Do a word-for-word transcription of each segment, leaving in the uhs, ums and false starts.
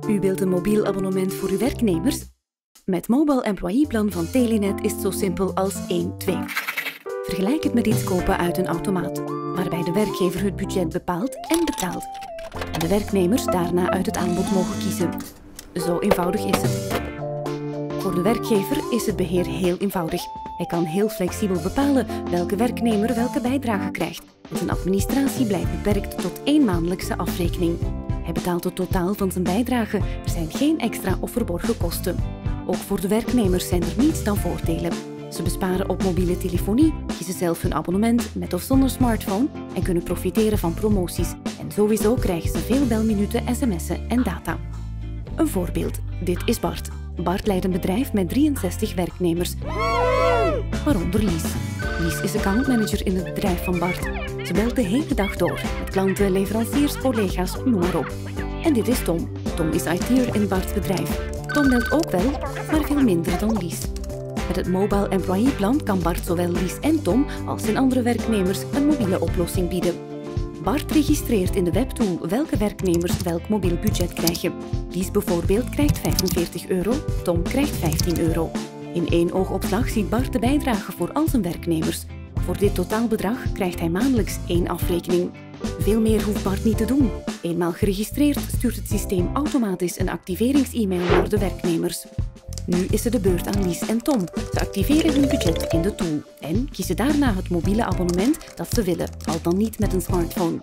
U wilt een mobiel abonnement voor uw werknemers? Met Mobile Employee Plan van Telenet is het zo simpel als één, twee. Vergelijk het met iets kopen uit een automaat, waarbij de werkgever het budget bepaalt en betaalt. En de werknemers daarna uit het aanbod mogen kiezen. Zo eenvoudig is het. Voor de werkgever is het beheer heel eenvoudig. Hij kan heel flexibel bepalen welke werknemer welke bijdrage krijgt. En zijn administratie blijft beperkt tot één maandelijkse afrekening. Hij betaalt het totaal van zijn bijdrage. Er zijn geen extra of verborgen kosten. Ook voor de werknemers zijn er niets dan voordelen. Ze besparen op mobiele telefonie, kiezen zelf hun abonnement met of zonder smartphone en kunnen profiteren van promoties. En sowieso krijgen ze veel belminuten, sms'en en data. Een voorbeeld. Dit is Bart. Bart leidt een bedrijf met drieënzestig werknemers, waaronder Lies. Lies is accountmanager in het bedrijf van Bart. Ze belt de hele dag door, met klanten, leveranciers, collega's, noem maar op. En dit is Tom. Tom is I T'er in Bart's bedrijf. Tom belt ook wel, maar veel minder dan Lies. Met het Mobile Employee Plan kan Bart zowel Lies en Tom als zijn andere werknemers een mobiele oplossing bieden. Bart registreert in de webtool welke werknemers welk mobiel budget krijgen. Lies bijvoorbeeld krijgt vijfenveertig euro, Tom krijgt vijftien euro. In één oogopslag ziet Bart de bijdrage voor al zijn werknemers. Voor dit totaalbedrag krijgt hij maandelijks één afrekening. Veel meer hoeft Bart niet te doen. Eenmaal geregistreerd stuurt het systeem automatisch een activerings-e-mail naar de werknemers. Nu is het de beurt aan Lies en Tom. Ze activeren hun budget in de tool en kiezen daarna het mobiele abonnement dat ze willen, al dan niet met een smartphone.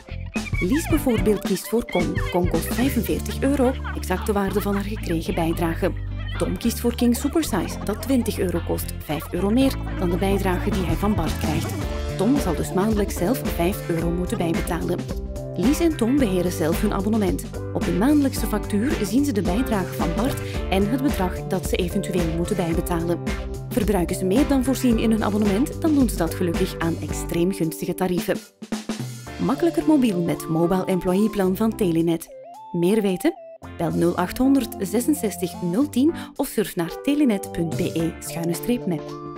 Lies bijvoorbeeld kiest voor Con. Con kost vijfenveertig euro, exact de waarde van haar gekregen bijdrage. Tom kiest voor King Supersize, dat twintig euro kost, vijf euro meer dan de bijdrage die hij van Bart krijgt. Tom zal dus maandelijks zelf vijf euro moeten bijbetalen. Lies en Tom beheren zelf hun abonnement. Op hun maandelijkse factuur zien ze de bijdrage van Bart en het bedrag dat ze eventueel moeten bijbetalen. Verbruiken ze meer dan voorzien in hun abonnement, dan doen ze dat gelukkig aan extreem gunstige tarieven. Makkelijker mobiel met Mobile Employee Plan van Telenet. Meer weten? Bel nul acht honderd zesenzestig nul tien of surf naar telenet punt be schuine streep met.